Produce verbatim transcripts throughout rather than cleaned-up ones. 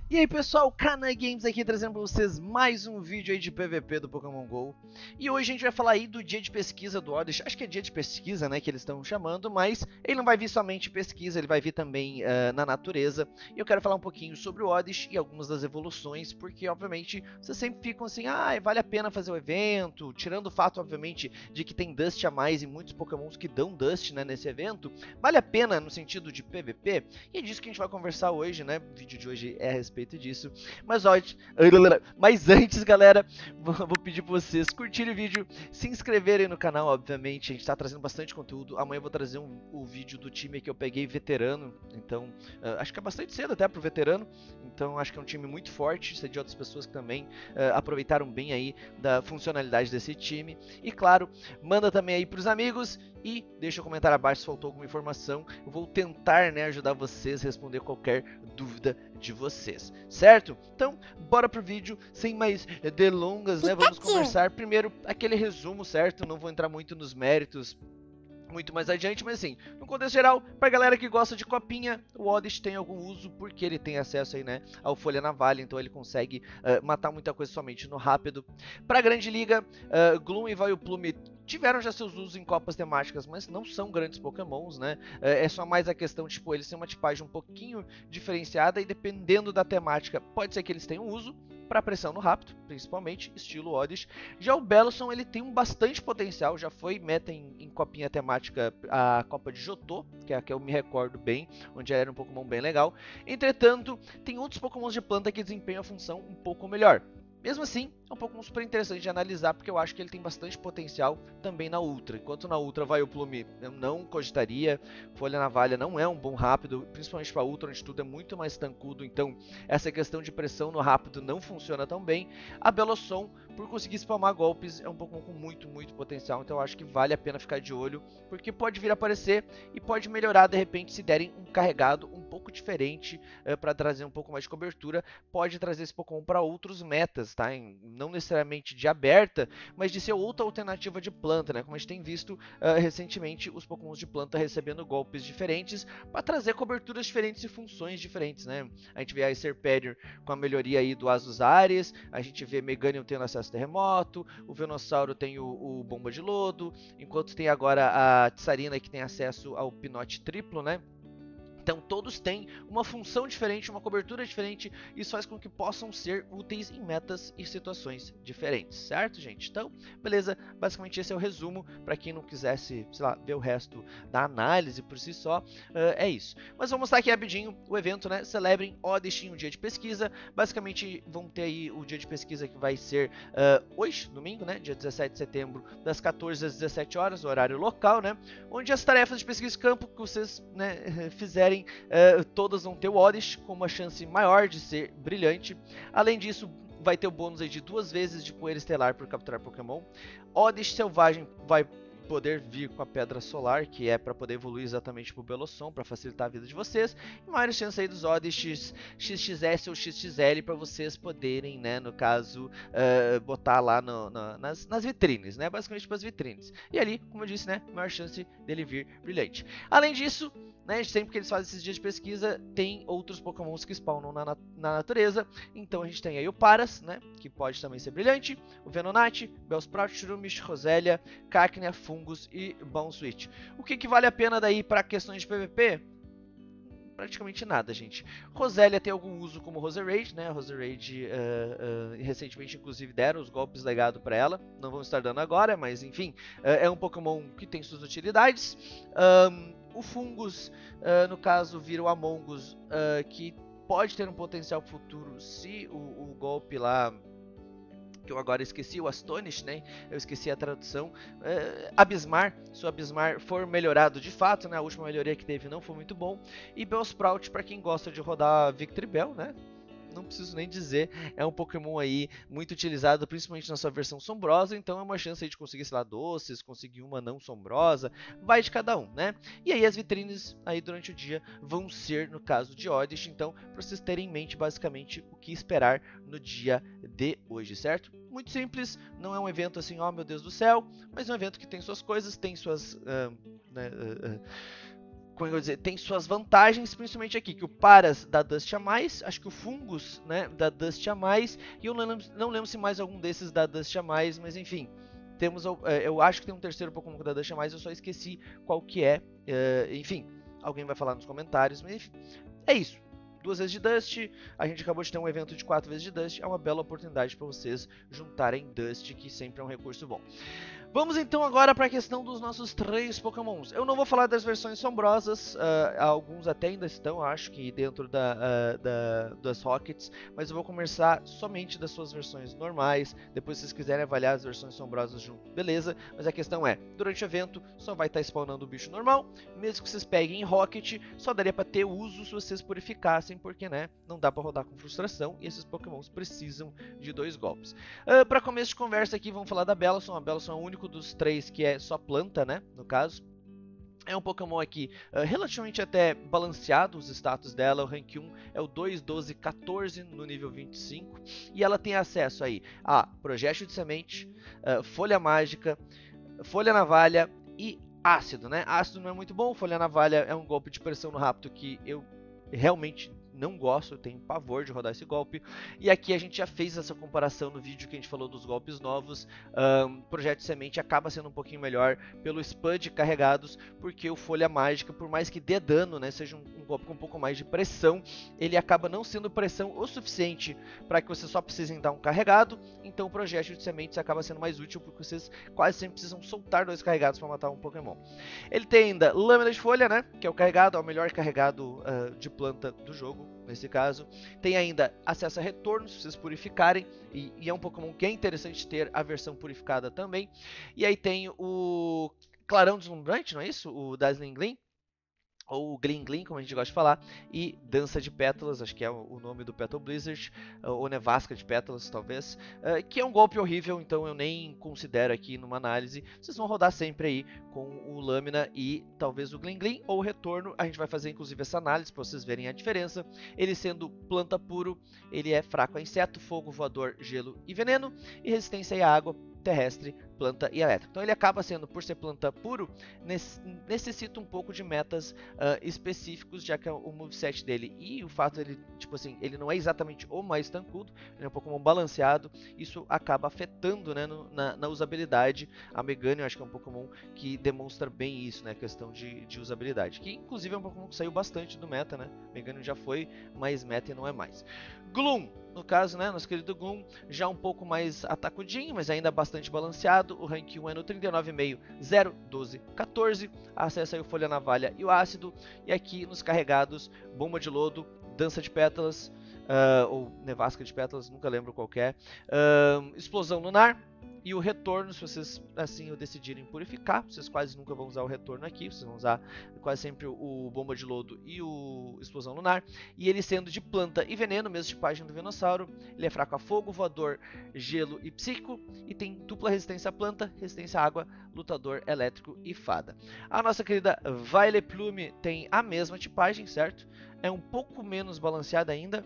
E aí pessoal, Kana Games aqui trazendo para vocês mais um vídeo aí de P V P do Pokémon GO. E hoje a gente vai falar aí do dia de pesquisa do Oddish. Acho que é dia de pesquisa, né, que eles estão chamando, mas ele não vai vir somente pesquisa, ele vai vir também uh, na natureza. E eu quero falar um pouquinho sobre o Oddish e algumas das evoluções, porque obviamente vocês sempre ficam assim, ah, vale a pena fazer o evento, tirando o fato, obviamente, de que tem Dust a mais e muitos Pokémons que dão Dust, né, nesse evento. Vale a pena no sentido de P V P? E é disso que a gente vai conversar hoje, né, o vídeo de hoje é a respeito disso. Mas, ó, mas antes, galera, vou pedir para vocês curtirem o vídeo, se inscreverem no canal, obviamente. A gente está trazendo bastante conteúdo. Amanhã eu vou trazer um, o vídeo do time que eu peguei veterano. Então, uh, acho que é bastante cedo até pro veterano. Então, acho que é um time muito forte. Sei de outras pessoas que também uh, aproveitaram bem aí da funcionalidade desse time. E, claro, manda também aí pros amigos. E deixa um comentário abaixo se faltou alguma informação. Eu vou tentar, né, ajudar vocês a responder qualquer dúvida de vocês, certo? Então, bora pro vídeo, sem mais delongas, né? Vamos conversar primeiro aquele resumo, certo? Não vou entrar muito nos méritos muito mais adiante, mas assim, no contexto geral, pra galera que gosta de copinha, o Oddish tem algum uso porque ele tem acesso aí, né, ao Folha Navalha, então ele consegue uh, matar muita coisa somente no rápido. Pra Grande Liga, uh, Gloom e Vileplume tiveram já seus usos em copas temáticas, mas não são grandes pokémons, né? É só mais a questão, tipo, eles têm uma tipagem um pouquinho diferenciada e dependendo da temática, pode ser que eles tenham uso para pressão no rápido, principalmente, estilo Oddish. Já o Bellossom, ele tem um bastante potencial, já foi meta em, em copinha temática, a Copa de Jotô, que é a que eu me recordo bem, onde era um Pokémon bem legal. Entretanto, tem outros Pokémons de planta que desempenham a função um pouco melhor. Mesmo assim, é um Pokémon super interessante de analisar, porque eu acho que ele tem bastante potencial também na Ultra. Enquanto na Ultra Vileplume eu não cogitaria, Folha Navalha não é um bom rápido, principalmente para Ultra, onde tudo é muito mais tancudo, então essa questão de pressão no rápido não funciona tão bem. A Bellossom, por conseguir spamar golpes, é um Pokémon com muito, muito potencial, então eu acho que vale a pena ficar de olho, porque pode vir a aparecer e pode melhorar de repente se derem um carregado um pouco diferente uh, para trazer um pouco mais de cobertura, pode trazer esse Pokémon para outros metas, tá? Em, não necessariamente de aberta, mas de ser outra alternativa de planta, né? Como a gente tem visto uh, recentemente os Pokémons de planta recebendo golpes diferentes para trazer coberturas diferentes e funções diferentes, né? A gente vê a Serperior com a melhoria aí do Asus Ares, a gente vê Meganium tendo acesso a terremoto, o Venossauro tem o, o Bomba de Lodo, enquanto tem agora a Tsarina que tem acesso ao Pinote triplo, né? Então todos têm uma função diferente, uma cobertura diferente, isso faz com que possam ser úteis em metas e situações diferentes, certo, gente? Então, beleza, basicamente esse é o resumo, para quem não quisesse, sei lá, ver o resto da análise por si só, uh, é isso. Mas vamos mostrar aqui rapidinho o evento, né? Celebrem Oddish em um dia de pesquisa, basicamente vão ter aí o dia de pesquisa que vai ser uh, hoje, domingo, né? Dia dezessete de setembro, das quatorze às dezessete horas, horário local, né? Onde as tarefas de pesquisa de campo que vocês, né, fizerem Uh, todas vão ter o Oddish com uma chance maior de ser brilhante. Além disso, vai ter o bônus aí de duas vezes de poeira estelar por capturar Pokémon. Oddish selvagem vai poder vir com a Pedra Solar, que é para poder evoluir exatamente pro Bellossom, para facilitar a vida de vocês. E maiores chances aí dos Oddish X X S ou X X L para vocês poderem, né, no caso, uh, botar lá no, no, nas, nas vitrines, né, basicamente para as vitrines. E ali, como eu disse, né, maior chance dele vir brilhante. Além disso, né, sempre que eles fazem esses dias de pesquisa, tem outros Pokémons que spawnam na, na, na natureza. Então a gente tem aí o Paras, né, que pode também ser brilhante, o Venonat, Bellsprout, Shroomish, Roselia, Cacnea, Fungus e Bounswitch. O que, que vale a pena daí para questões de P V P? Praticamente nada, gente. Roselia tem algum uso como Roserade, né? Roserade uh, uh, recentemente, inclusive, deram os golpes legados para ela. Não vamos estar dando agora, mas enfim, uh, é um Pokémon que tem suas utilidades. Um, o Fungus, uh, no caso, vira o Amongus, uh, que pode ter um potencial futuro se o, o golpe lá, que eu agora esqueci, o Astonish, né? Eu esqueci a tradução. É, Abismar, se o Abismar for melhorado de fato, né? A última melhoria que teve não foi muito bom. E Bellsprout, para quem gosta de rodar Victory Bell, né? Não preciso nem dizer, é um Pokémon aí muito utilizado, principalmente na sua versão sombrosa, então é uma chance aí de conseguir, sei lá, doces, conseguir uma não sombrosa, vai de cada um, né? E aí as vitrines aí durante o dia vão ser, no caso de Oddish, então, para vocês terem em mente basicamente o que esperar no dia de hoje, certo? Muito simples, não é um evento assim, ó, oh, meu Deus do céu, mas é um evento que tem suas coisas, tem suas... Uh, né, uh, uh, como eu vou dizer, tem suas vantagens, principalmente aqui, que o Paras dá Dust a mais, acho que o Fungus, né, dá Dust a mais, e eu não lembro, não lembro se mais algum desses dá Dust a mais, mas enfim, temos, eu acho que tem um terceiro Pokémon que dá Dust a mais, eu só esqueci qual que é, uh, enfim, alguém vai falar nos comentários, mas enfim, é isso. Duas vezes de Dust, a gente acabou de ter um evento de quatro vezes de Dust, é uma bela oportunidade para vocês juntarem Dust, que sempre é um recurso bom. Vamos então agora para a questão dos nossos três Pokémons. Eu não vou falar das versões sombrosas, uh, alguns até ainda estão, acho que dentro da, uh, da, das Rockets, mas eu vou começar somente das suas versões normais. Depois, se vocês quiserem avaliar as versões sombrosas junto, beleza. Mas a questão é, durante o evento só vai estar spawnando o bicho normal, mesmo que vocês peguem em Rocket, só daria para ter uso se vocês purificassem, porque né, não dá para rodar com frustração e esses Pokémons precisam de dois golpes. Uh, para começo de conversa aqui, vamos falar da Bellossom. A Bellossom é o único dos três que é só planta, né, no caso. É um Pokémon aqui uh, relativamente até balanceado, os status dela. O rank um é o dois, doze, quatorze no nível vinte e cinco. E ela tem acesso aí a projétil de semente, uh, folha mágica, folha navalha e ácido, né? Ácido não é muito bom, folha navalha é um golpe de pressão no rápido que eu realmente não gosto, eu tenho pavor de rodar esse golpe. E aqui a gente já fez essa comparação no vídeo que a gente falou dos golpes novos. Um, Projeto de Semente acaba sendo um pouquinho melhor pelo Spud carregados, porque o Folha Mágica, por mais que dê dano, né, seja um, um golpe com um pouco mais de pressão, ele acaba não sendo pressão o suficiente para que vocês só precisem dar um carregado. Então o Projeto de Sementes acaba sendo mais útil, porque vocês quase sempre precisam soltar dois carregados para matar um Pokémon. Ele tem ainda Lâmina de Folha, né, que é o carregado, é o melhor carregado uh, de planta do jogo. Nesse caso, tem ainda acesso a retorno se vocês purificarem, e, e é um Pokémon que é interessante ter a versão purificada também. E aí tem o Clarão Deslumbrante, não é isso? O Dazzling Gleam, ou Gleam Gleam, como a gente gosta de falar, e Dança de Pétalas, acho que é o nome do Petal Blizzard, ou Nevasca de Pétalas, talvez, que é um golpe horrível, então eu nem considero aqui numa análise. Vocês vão rodar sempre aí com o Lâmina e talvez o Gleam Gleam, ou o Retorno. A gente vai fazer inclusive essa análise para vocês verem a diferença. Ele sendo planta puro, ele é fraco a inseto, fogo, voador, gelo e veneno, e resistência à água, terrestre, planta e elétrico. Então ele acaba sendo, por ser planta puro, necessita um pouco de metas uh, específicos, já que o moveset dele e o fato dele, tipo assim, ele não é exatamente o mais tancudo, ele é um Pokémon balanceado, isso acaba afetando, né, no, na, na usabilidade. A Meganium, eu acho que é um Pokémon que demonstra bem isso, né, questão de, de usabilidade, que inclusive é um Pokémon que saiu bastante do meta, né, Meganium já foi mais meta e não é mais. Gloom, no caso, né, nosso querido Gloom, já um pouco mais atacudinho, mas ainda bastante balanceado. O rank um é no trinta e nove vírgula cinco, zero, doze, quatorze. Acessa aí o Folha Navalha e o Ácido. E aqui nos carregados, Bomba de Lodo, Dança de Pétalas, uh, ou Nevasca de Pétalas, nunca lembro qual que é. Uh, Explosão Lunar. E o retorno, se vocês assim o decidirem purificar, vocês quase nunca vão usar o retorno aqui, vocês vão usar quase sempre o Bomba de Lodo e o Explosão Lunar. E ele sendo de planta e veneno, mesmo tipagem do Venossauro, ele é fraco a fogo, voador, gelo e psíquico, e tem dupla resistência à planta, resistência à água, lutador, elétrico e fada. A nossa querida Violet Plume tem a mesma tipagem, certo? É um pouco menos balanceada ainda.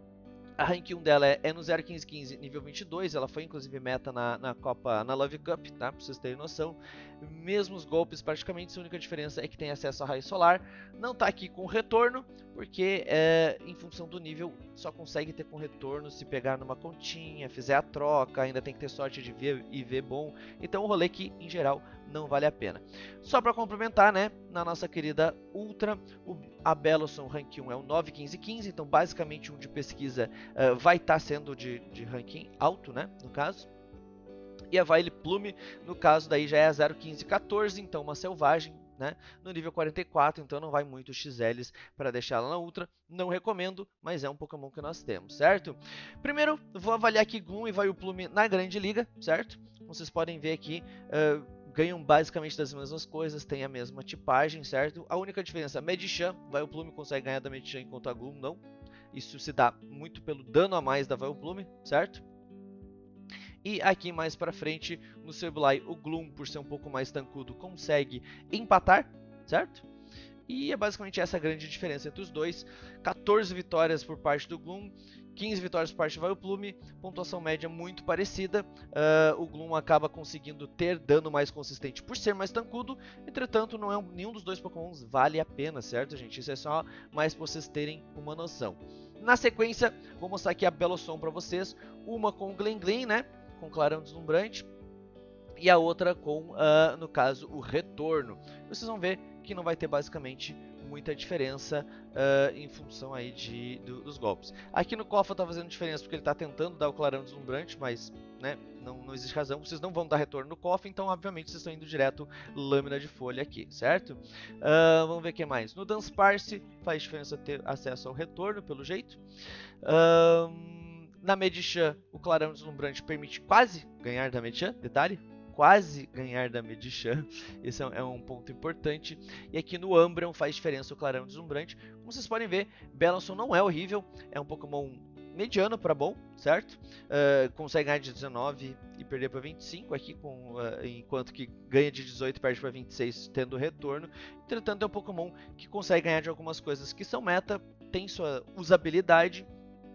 A rank um dela é, é no zero quinze quinze, nível vinte e dois, ela foi inclusive meta na, na Copa, na Love Cup, tá? Pra vocês terem noção. Mesmos golpes praticamente, a única diferença é que tem acesso a raio solar. Não tá aqui com retorno, porque é, em função do nível só consegue ter com retorno se pegar numa continha, fizer a troca, ainda tem que ter sorte de ver e ver bom. Então um rolê que em geral não vale a pena. Só para complementar, né, na nossa querida Ultra, o, a Bellossom rank um é o nove quinze quinze, então basicamente um de pesquisa uh, vai estar tá sendo de, de ranking alto, né, no caso. E a Violet Plume, no caso daí já é a zero quinze quatorze, então uma selvagem, né, no nível quarenta e quatro, então não vai muito X Ls para deixar ela na Ultra. Não recomendo, mas é um Pokémon que nós temos, certo? Primeiro, vou avaliar aqui Gloom e Violet Plume na Grande Liga, certo? Como vocês podem ver aqui, uh, ganham basicamente das mesmas coisas, tem a mesma tipagem, certo? A única diferença, Medicham, Violet Plume consegue ganhar da Medicham enquanto a Gloom não. Isso se dá muito pelo dano a mais da Violet Plume, certo? E aqui mais pra frente, no Sableye, o Gloom, por ser um pouco mais tancudo, consegue empatar, certo? E é basicamente essa a grande diferença entre os dois. quatorze vitórias por parte do Gloom quinze vitórias por parte do Vileplume, pontuação média muito parecida. Uh, o Gloom acaba conseguindo ter dano mais consistente por ser mais tancudo, entretanto não é um, nenhum dos dois Pokémons vale a pena, certo, gente? Isso é só mais para vocês terem uma noção. Na sequência, vou mostrar aqui a Bellossom para vocês, uma com o Glen-Glen, né, com Clarão Deslumbrante, e a outra com, uh, no caso, o Retorno. Vocês vão ver que não vai ter basicamente muita diferença uh, em função aí de, do, dos golpes. Aqui no Kofa tá fazendo diferença porque ele está tentando dar o Clarão Deslumbrante, mas né, não, não existe razão, vocês não vão dar retorno no Kofa, então obviamente vocês estão indo direto Lâmina de Folha aqui, certo? Uh, vamos ver o que mais. No Dunsparce faz diferença ter acesso ao retorno, pelo jeito. Uh, na Medicham, o Clarão Deslumbrante permite quase ganhar da Medicham, detalhe. Quase ganhar da Medicham, esse é um ponto importante. E aqui no Umbreon faz diferença o Clarão Deslumbrante. Como vocês podem ver, Bellossom não é horrível, é um Pokémon mediano para bom, certo? Uh, consegue ganhar de dezenove e perder para vinte e cinco aqui, com, uh, enquanto que ganha de dezoito e perde para vinte e seis tendo retorno. Entretanto, é um Pokémon que consegue ganhar de algumas coisas que são meta, tem sua usabilidade.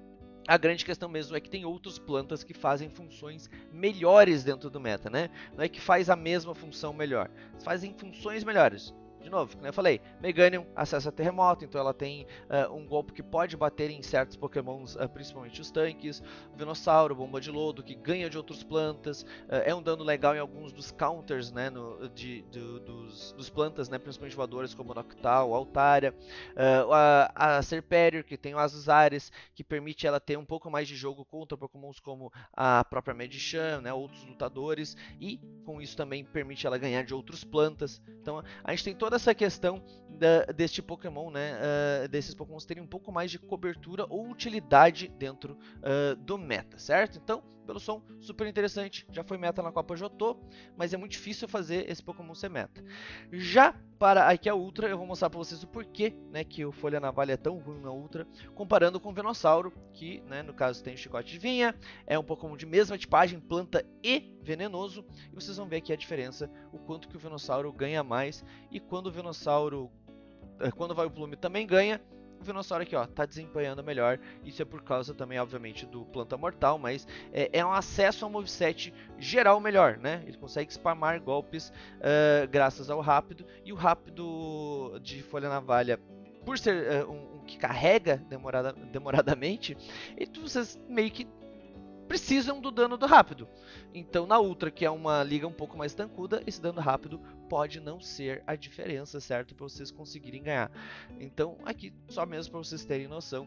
A grande questão mesmo é que tem outras plantas que fazem funções melhores dentro do meta, né? Não é que faz a mesma função melhor, fazem funções melhores. De novo, como eu falei, Meganium acessa terremoto, então ela tem uh, um golpe que pode bater em certos pokémons, uh, principalmente os tanques. Venossauro, bomba de lodo, que ganha de outras plantas, uh, é um dano legal em alguns dos counters, né, no, de, de, dos, dos plantas, né, principalmente voadores como Noctowl, Altaria. Uh, a, a Serperior, que tem o Azuzares, que permite ela ter um pouco mais de jogo contra pokémons como a própria Medicham, né, outros lutadores, e com isso também permite ela ganhar de outras plantas. Então a gente tem toda essa questão da, deste Pokémon, né, uh, desses Pokémons terem um pouco mais de cobertura ou utilidade dentro uh, do meta, certo? Então, Bellossom, super interessante, já foi meta na Copa Jotô, mas é muito difícil fazer esse Pokémon ser meta. Já para a Ikea Ultra, eu vou mostrar para vocês o porquê, né, que o Folha Navalha é tão ruim na Ultra, comparando com o Venossauro, que, né, no caso tem o Chicote de Vinha, é um Pokémon de mesma tipagem, planta e venenoso, e vocês vão ver aqui a diferença, o quanto que o Venossauro ganha mais, e quando o Venossauro, quando o Vileplume também ganha, o Venossauro aqui, ó, tá desempenhando melhor. Isso é por causa também, obviamente, do Planta Mortal, mas é, é um acesso ao moveset geral melhor, né? Ele consegue spamar golpes uh, graças ao rápido, e o rápido de Folha Navalha, por ser uh, um, um que carrega demorada, demoradamente, e vocês meio que precisam do dano do rápido. Então na Ultra, que é uma liga um pouco mais tancuda, esse dano rápido pode não ser a diferença, certo? Para vocês conseguirem ganhar. Então aqui, só mesmo para vocês terem noção,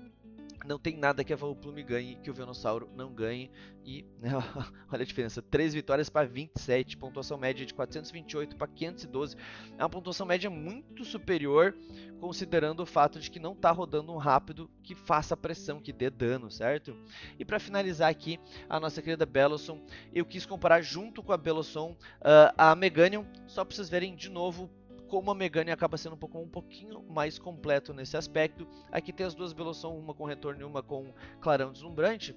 não tem nada que a Vileplume ganhe que o Venossauro não ganhe. E né, olha a diferença, três vitórias para vinte e sete, pontuação média de quatrocentos e vinte e oito para quinhentos e doze. É uma pontuação média muito superior, considerando o fato de que não está rodando um rápido que faça pressão, que dê dano, certo? E para finalizar aqui, a nossa querida Bellossom, eu quis comparar junto com a Bellossom uh, a Meganium, só para vocês verem de novo como a Meganium acaba sendo um, pouco, um pouquinho mais completo nesse aspecto. Aqui tem as duas Bellossom, uma com retorno e uma com Clarão Deslumbrante,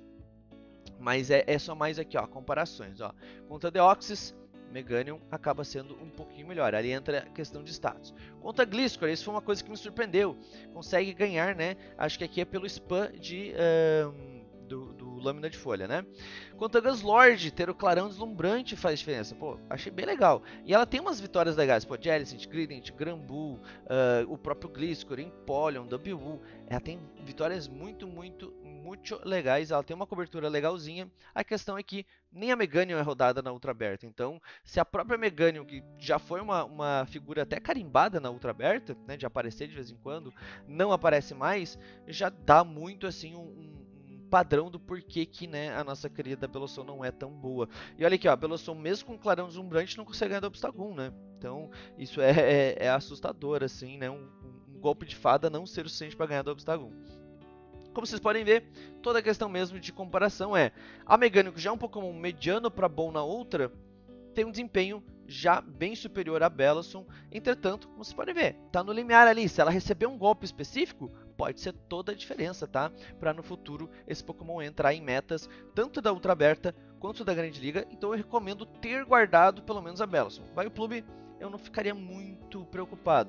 mas é, é só mais aqui, ó, comparações, ó. Contra Deoxys, Meganium acaba sendo um pouquinho melhor, ali entra a questão de status. Contra Gliscor, isso foi uma coisa que me surpreendeu, consegue ganhar, né, acho que aqui é pelo spam de... Um, Do, do Lâmina de Folha, né? Quanto a Guzzlord, ter o Clarão Deslumbrante faz diferença. Pô, achei bem legal. E ela tem umas vitórias legais. Pô, Jellicent, Grident, Granbull, uh, o próprio Gliscor, Empoleon, W. Ela tem vitórias muito, muito, muito legais. Ela tem uma cobertura legalzinha. A questão é que nem a Meganium é rodada na Ultra Aberta. Então, se a própria Meganium, que já foi uma, uma figura até carimbada na Ultra Aberta, né, de aparecer de vez em quando, não aparece mais, já dá muito assim um, um padrão do porquê que, né, a nossa querida Bellossom não é tão boa. E olha aqui, ó, a Bellossom mesmo com Clarão Deslumbrante não consegue ganhar do Obstagoon, né? Então isso é, é, é assustador, assim, né? Um, um golpe de fada não ser o suficiente para ganhar do Obstagoon. Como vocês podem ver, toda a questão mesmo de comparação é a Meganium, que já é um Pokémon mediano para bom na outra, tem um desempenho já bem superior à Bellossom. Entretanto, como vocês podem ver, tá no limiar ali. Se ela receber um golpe específico, pode ser toda a diferença, tá? Para no futuro esse Pokémon entrar em metas tanto da Ultra Aberta quanto da Grande Liga. Então eu recomendo ter guardado pelo menos a Bellossom. Vileplume eu não ficaria muito preocupado.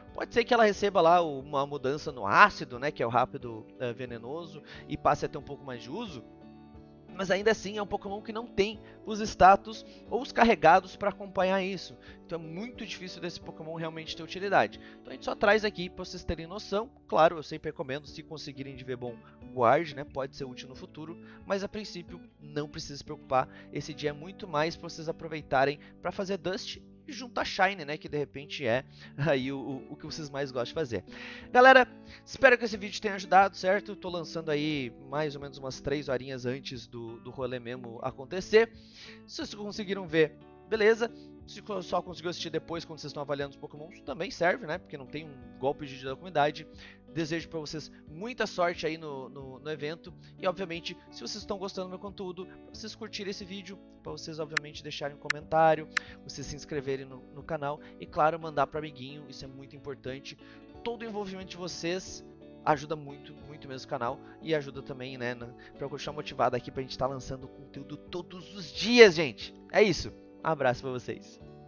Pode ser que ela receba lá uma mudança no ácido, né, que é o rápido é, venenoso, e passe a ter um pouco mais de uso. Mas ainda assim é um Pokémon que não tem os status ou os carregados para acompanhar isso. Então é muito difícil desse Pokémon realmente ter utilidade. Então a gente só traz aqui para vocês terem noção. Claro, eu sempre recomendo, se conseguirem de ver bom, guarde, né? Pode ser útil no futuro. Mas a princípio não precisa se preocupar. Esse dia é muito mais para vocês aproveitarem para fazer Dust junto a Shine, né, que de repente é aí o, o, o que vocês mais gostam de fazer. Galera, espero que esse vídeo tenha ajudado, certo? Tô lançando aí mais ou menos umas três horinhas antes do, do rolê mesmo acontecer. Se vocês conseguiram ver, beleza. Se só conseguiu assistir depois, quando vocês estão avaliando os Pokémons, também serve, né? Porque não tem um golpe de da comunidade. Desejo para vocês muita sorte aí no, no, no evento. E, obviamente, se vocês estão gostando do meu conteúdo, para vocês curtirem esse vídeo, para vocês, obviamente, deixarem um comentário, vocês se inscreverem no, no canal e, claro, mandar para amiguinho. Isso é muito importante. Todo o envolvimento de vocês ajuda muito, muito mesmo o canal. E ajuda também, né, para eu continuar motivado aqui para a gente estar tá lançando conteúdo todos os dias, gente. É isso. Um abraço para vocês.